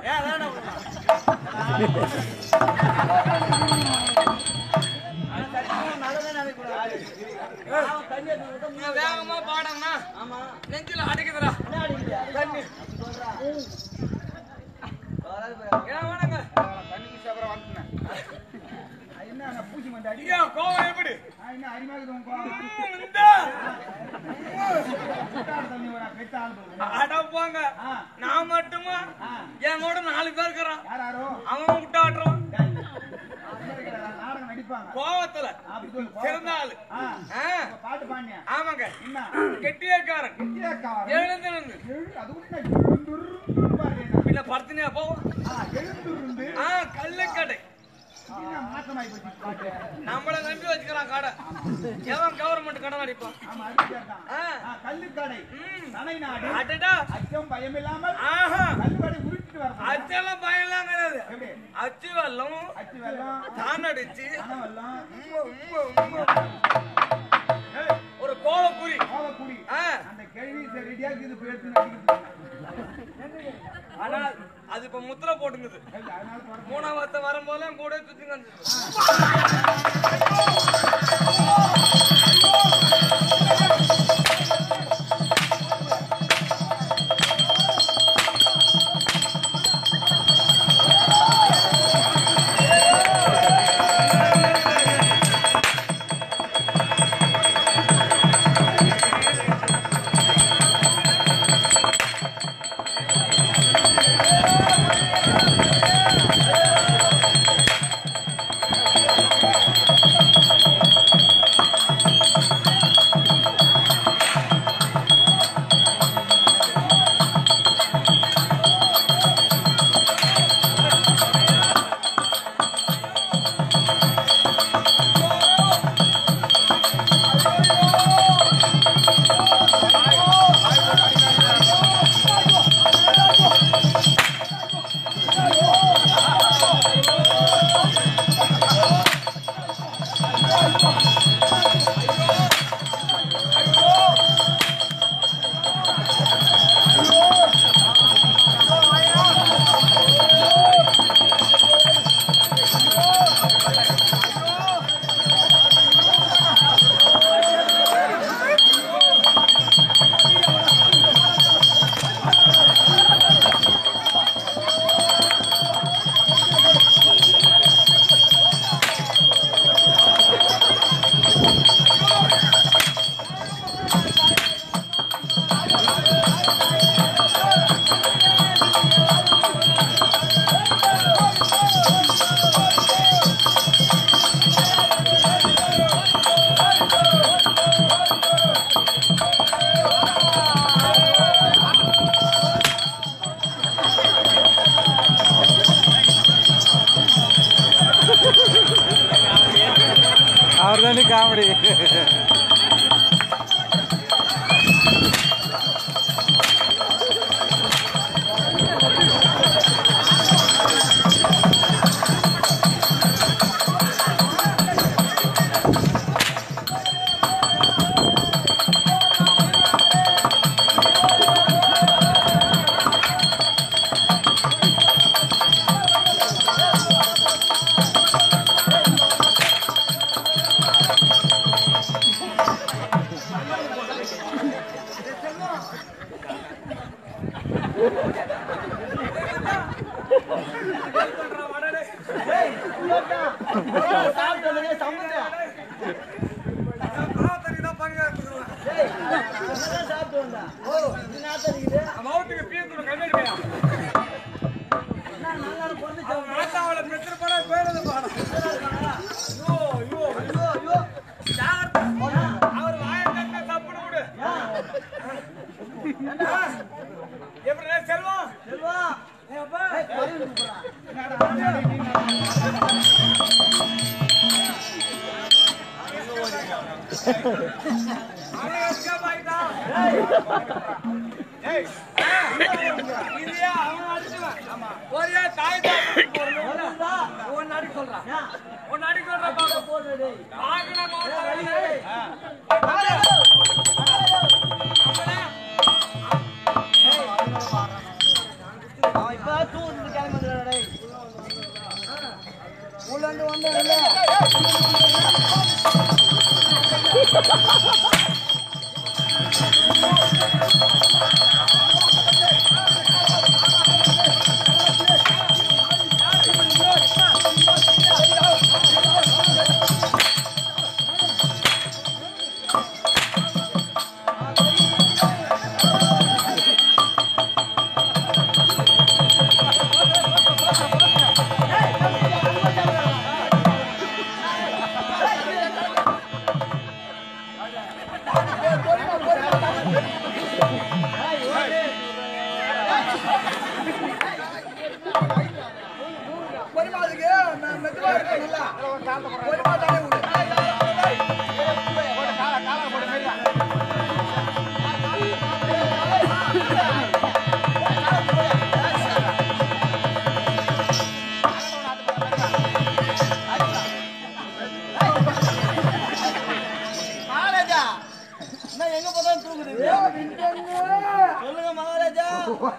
வேகமா பாடம்னா நெஞ்சில அடிக்குதுடா தண்ணி பூச்சி மண்டி அடியா கோவம் எப்படி அடப்பாங்க நான் மட்டுமா என் கூட 4 பேர் இருக்கிறான் அவன் விட்டு ஆடுறான் கோவத்துல சிறந்த ஆளு ஆமாங்க கெட்டியக்காரன் எழுந்து பின்ன படுத்துனியா போவோம் கல்லுக்கடை நம்மள நம்பி வச்சுக்கிறான் கடை எவன் கவர்மெண்ட் கடன் அடிப்பான் அச்செல்லாம் பயம் எல்லாம் கிடையாது அச்சு வெள்ளம் தான் அடிச்சு ஒரு கோவக்குறி அந்த கேள்வி ரெடியா ஆனால் அது இப்ப முத்திரை போட்டுங்குது 3ஆவது வரும்போது கூட சுத்தி அவர்தானே காமெடி. சொல்லுங்க மகாராஜா.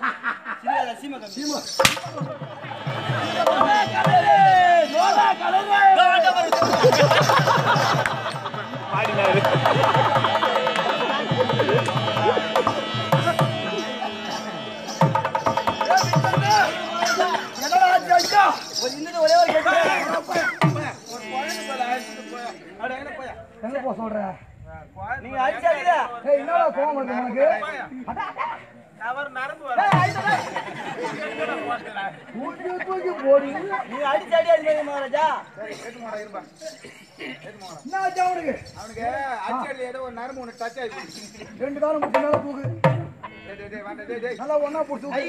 எங்க போ சொல்ற நீங்க அடிச்சாங்க. என்னடா கோவம் வருது உனக்கு? தூக்கி போடு. நீங்க அடிச்சாடி அடிங்க மகாராஜா. என்ன ஆச்சு அவனுக்கு? அவனுக்கு அடிச்சடி ஏதோ ஒரு நரம்பு ஒன்று டச் ஆகி போச்சு. 2 காலம் முட்டு மேல தூக்கு. டேய் நல்லா ஒண்ணா போட்டு தூக்கு.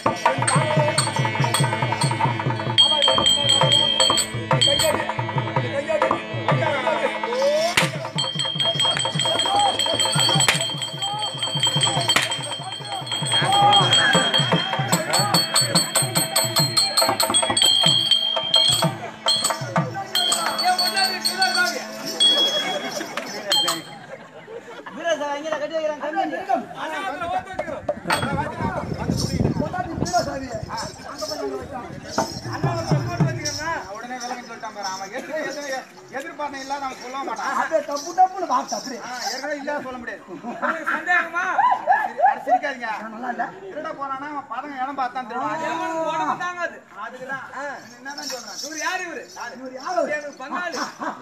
உடனே விலகன்னு சொல்லிட்டான் பாரு. அவன் எதிர்பார்த்த இல்லாத அவன் சொல்ல மாட்டான். அப்படியே டப்பு டப்புன்னு வார்த்தை அப்படியே. ஏற்கனவே இல்லாத சொல்ல முடியாது. சந்தேகமா சிரிக்காதீங்க. நல்லா இல்ல. திருட போறானா அவன் பதங்க இடம் பார்த்தான் திருடுவான். உடம்பு தாங்காது. அதுக்குதான் என்னதான் சொல்றான். இவர் யாரு இவரு? இவர் யாரு? எனக்கு பங்காளி.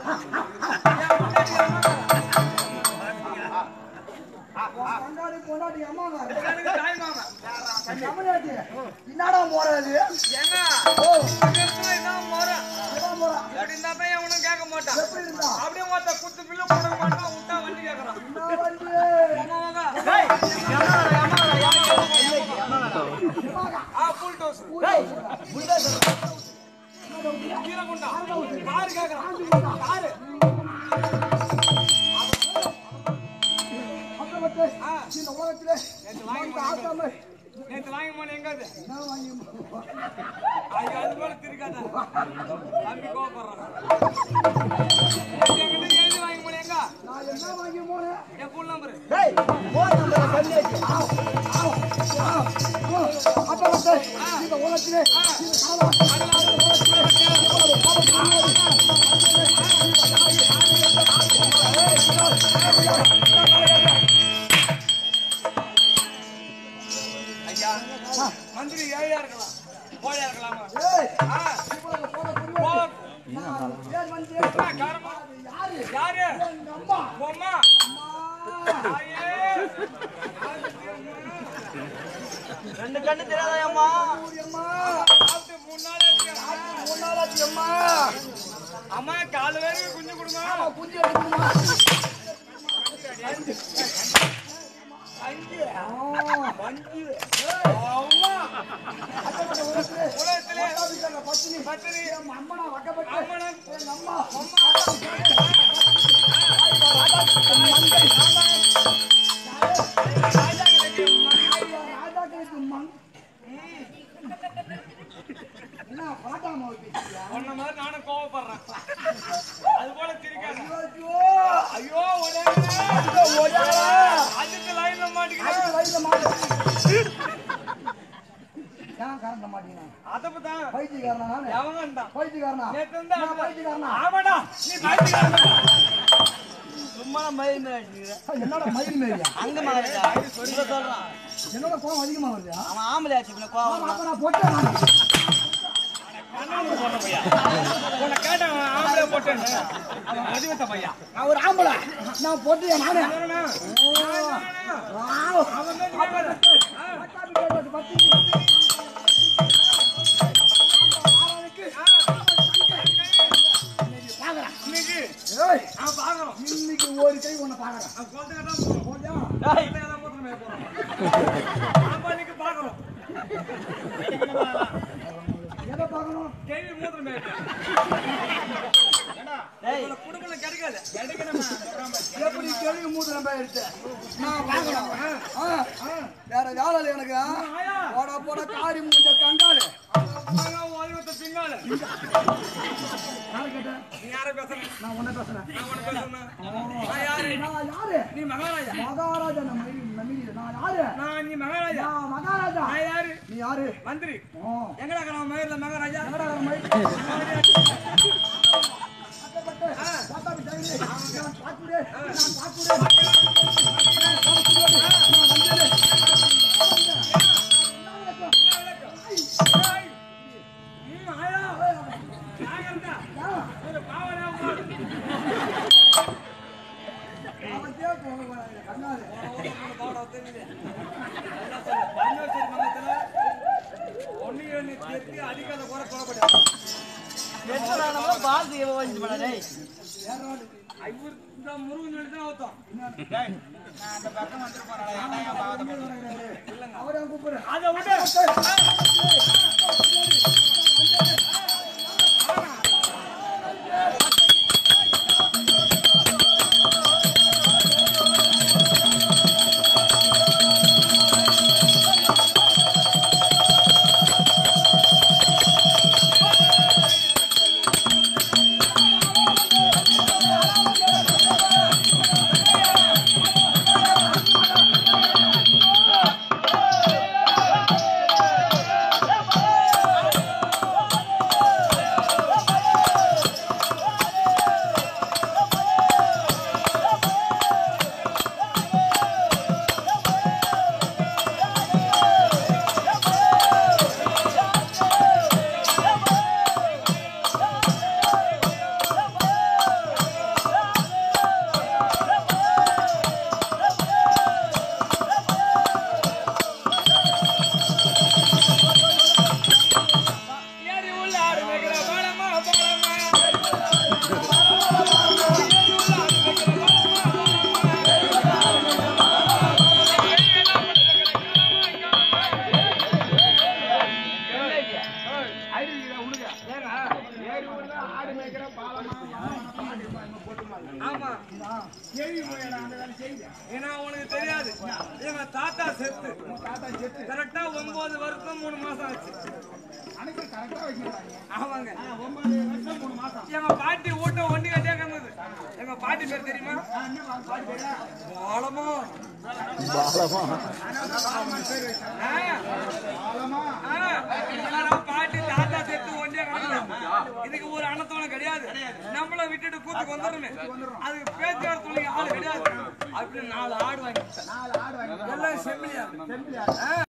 பங்காளி பொண்டாட்டி அம்மாங்க. எனக்கு தாய் மாமா. தமிழ்நாட்டு. என்னடா போறது? ஏங்க ஓ, இதான் முறை. இதான் போறா. அப்படி இருந்தா தான் எவனும் கேட்க மாட்டான். எப்படி இருந்தா? அப்படியே மொத்த குத்து பில்லு கொடுக்க மாட்டான். விட்டா வண்டி கேட்கறான். என்ன வந்து? அம்மாவாங்க. Full dose. கீழே கொண்டா. காரு கேட்கறான். காரு. பக்கத்து இந்த உலகத்திலே நேத்து வாங்கி போன எங்க அது? என்ன வாங்கி ஐயோ, அது போல திருக்காத. தம்பி கோவப்படுறான். என்கிட்ட எழுதி வாங்கி போன எங்க? நான் என்ன வாங்கி போனேன்? என் ஃபோன் நம்பரு. டேய் போன் நம்பர் கம்மியாச்சு. அப்ப வந்து இந்த உலகத்திலே இந்த ஐயா, மந்திரி ஏழையா இருக்கலாம், கோழையா இருக்கலாமா? ஏய், ஆ, இவ்வளவு போன புரியாது. கோவம். ஏன் வந்து காரமா? யாரு? யாரு? எங்க அம்மா. பொம்மா. அம்மா. ஐயே. ரெண்டு கண்ணு தெரியாதா அம்மா? அம்மா. சாப்பிட்டு 3 நாள் ஆச்சு. முன்னாளாச்சு அம்மா. அம்மா கால வரைக்கும் குஞ்சு கொடுங்க. குஞ்சு எடுக்கணுமா? அஞ்சு. வஞ்சி. அம்மா. அக்கா உலகத்திலே உலகத்திலே பத்தினி பத்தினி. அம்மனா வக்கப்பட்ட அம்மனன். எங்க அம்மா. ராஜாக்களுக்கு மண். என்ன பாட்டாமா பேசியா? உன்ன மாதிரி நானும் கோவப்படுறேன். அது போல திரிக்காத. ஐயோ, ஐயோ ஒரே ஓடாதா. அதுக்கு லைன்ல மாட்டிக்கிட்டேன். அதுக்கு வயசுல மாடு. ஏன் யாரும் மாட்டீங்க அதப்பதான் பைத்தியக்காரனா நானு எவங்கண்டா பைத்தியக்காரனா நேத்து இருந்தா நான் பைத்தியக்காரனா ஆமாடா நீ பைத்தியக்காரனா சும்மா மயில் மேல அடிச்சுக்கிற என்னோட மயில் மேரியா அங்க மகாராஜா சொல்றான் என்னோட கோவம் அதிகமா வருது அவன் ஆம்பளை ஆச்சு இப்ப கோவம் அப்ப நான் போட்டேன் நானு. உன்னை கேட்டான் ஆம்பளை போட்டேன்னு அவன் மதிவத்த பையா நான் ஒரு ஆம்பளை நான் போட்டேன் நானு அவன் தான் கேட்கல இன்னைக்கு ஏய் அவன் பாக்குறோம் இன்னைக்கு ஒரு கை உன்னை பாக்குறேன் அவன் குழந்தைங்க தான் போறோம் போட்டியா குழந்தைங்க தான் மூத்திரம் மேய போறோம் நாம இன்னைக்கு பாக்குறோம் எதை பார்க்கணும் கேள்வி மூத்திரம் மேய டேய் குடும்பம் கிடைக்காது கிடைக்கணுமா எப்படி கேள்வி மூத்து நம்ம எடுத்து நான் பார்க்கணும் வேற வேலை இல்லை எனக்கு போட போட காரி மூஞ்ச கண்டாலு ஓய்வத்த பிங்கால யாரை கேட்டேன் நீ யார பேசுற நான் உன்னை பேசுறேன் நான் உனக்கு பேசுறேன் நான் யாரு நான் யாரு நீ மகாராஜா மகாராஜா நம்ம நம்பிக்கை நான் யாரு நான் நீ மகாராஜா நான் மகாராஜா நான் யாரு நீ யாரு மந்திரி ஓ எங்கடா நான் மயிர்ல மகாராஜா என்னடா மயில் பாத்தாபி ஜெயிலே நான் பாக்குறே நான் பாக்குறே அடிக்காத குறை குறைப்பட எத்தனை பால் தீவ வந்து பண்ண டேய் ஐவர் இந்த முருகன் சொல்லி தான் ஊத்தம் நான் அந்த பக்கம் வந்துட்டு போறேன் ஏன்டா பாவத்தை அவரை கூப்பிடு அதை விட்டு ஏன்னா உனக்கு தெரியாது எங்க தாத்தா செத்து கரெக்டா 9 வருஷம் 3 மாசம் ஆச்சு. ஆமாங்க 9 வருஷம் 3 மாசம். எங்க பாட்டி ஊட்ட ஒண்டி கட்டியா கிடந்தது. எங்க பாட்டி பேர் தெரியுமா? பாலமா. பாட்டி தாத்தா செத்து ஒண்டியா கிடந்தது. இதுக்கு ஒரு அனத்தோட கிடையாது. நம்மள விட்டுட்டு கூத்துக்கு வந்துருமே. அதுக்கு பேச்சுவார்த்தை ஆளு கிடையாது. அப்படி 4 ஆடு வாங்கி எல்லாம் செம்பிலியா